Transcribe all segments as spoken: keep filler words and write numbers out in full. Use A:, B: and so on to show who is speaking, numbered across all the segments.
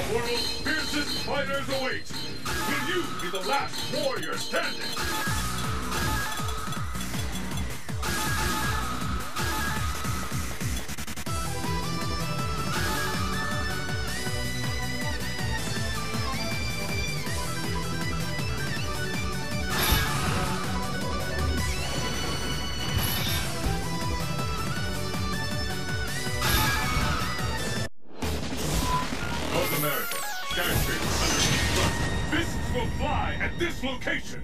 A: world's fiercest fighters await. Will you be the last warrior standing? North America, skyscraper underneath front. Fists will fly at this location.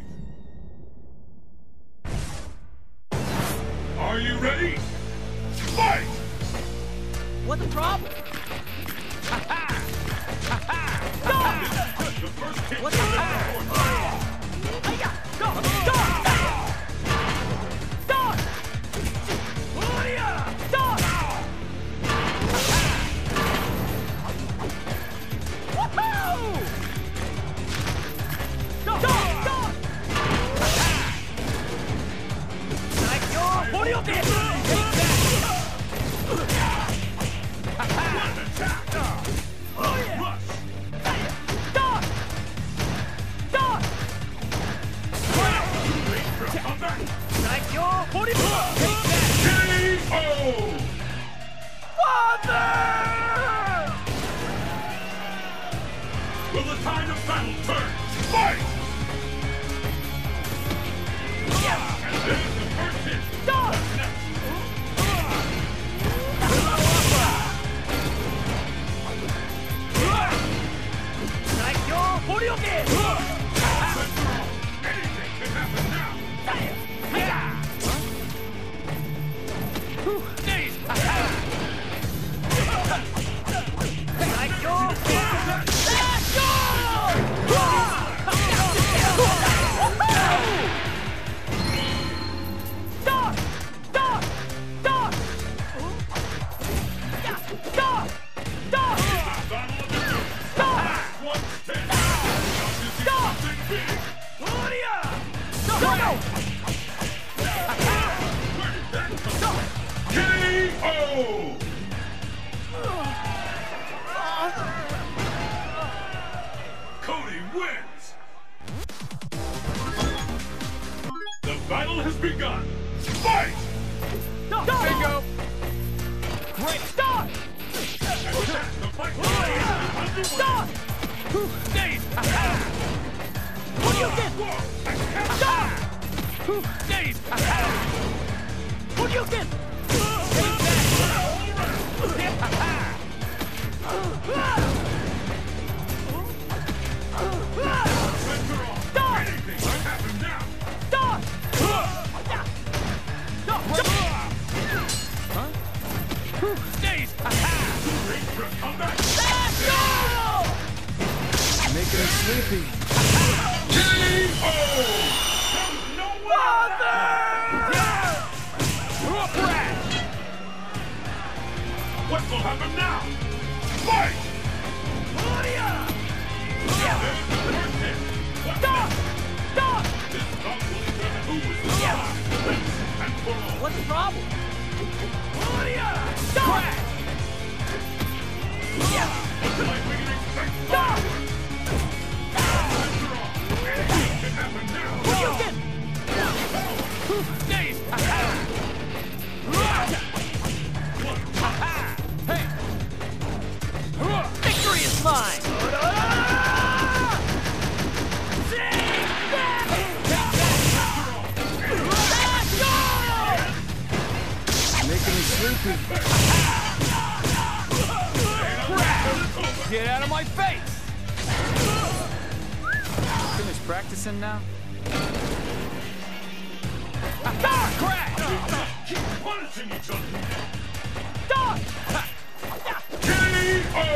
A: Are you ready? Fight!
B: What's the problem? Ha ha! Ha ha!
A: The first hit.
B: What's the problem? Hiya! Go! Stop! Stop! Hiya! Stop! Woohoo! Stop! Stop! Like your Morioke!
A: Will the tide of battle turn? Fight!
B: Yeah.
A: And there's the first hit.
B: Stop!
A: What's next?
B: Like your Morioke!
A: Anything can happen now.
B: Yeah. Days. Like your Let's go! Stop! Stop! Stop! Stop! Stop!
A: Battle of the two.
B: Stop!
A: One ten.
B: Stop!
A: Something big.
B: Go! Go!
A: Where did that come from? K O! Cody wins! The battle has begun! Fight!
B: Stop! Bingo! Great! Stop!
A: And with that, the fight is underway!
B: Stop! Days! What do you get? Stop! Days! What do you get? Stop!
A: Anything can happen now!
B: Stop! Stop! Days!
A: Ready for a comeback?
B: Let's go!
C: Making him sleepy.
A: K O! No What will happen now? Fight! There's the first hit. What
B: Stop!
A: next?
B: Stop!
A: This bout will determine who is the star. Once and for all.
B: What's the problem? Stop!
A: Like we can expect
B: Stop!
A: After all, anything can happen now.
B: What do you get? Days! Hey! Victory is mine! Let's go!
C: Making me sleepy.
B: Get out of my face!
C: Finish practicing now?
B: Ah, crash!
A: Keep punishing each other.
B: Stop!
A: K O!